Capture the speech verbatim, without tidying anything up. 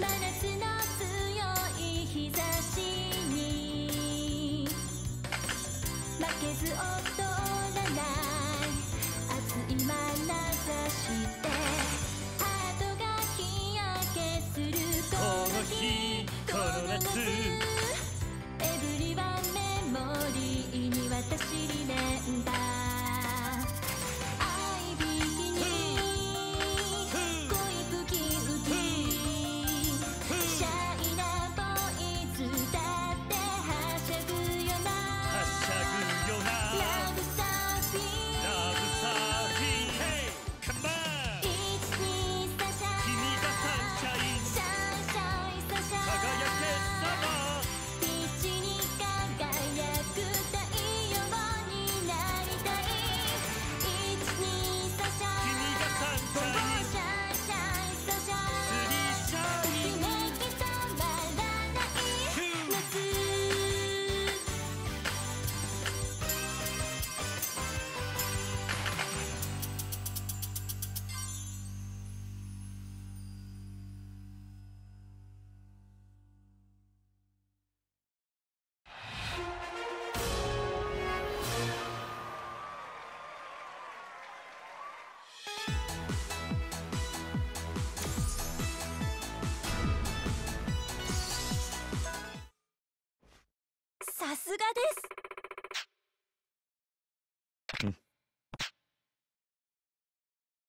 夏の強い日差しに負けず劣らない熱い眼差しでハートが日焼けするこの日この夏エブリワンメモリーに私リメンバー愛びきに恋吹き浮きシャイなボーイズだってはしゃぐよなはしゃぐよなラブサーフィンラブサーフィン Hey! Come on! いちにさシャ君がサンシャインシャンシャインサシャ輝けサマーピッチに輝く太陽になりたいいちにさシャ君がサンシャインシャンシャインサシャスリーシャとインきめき止まらない夏さすがです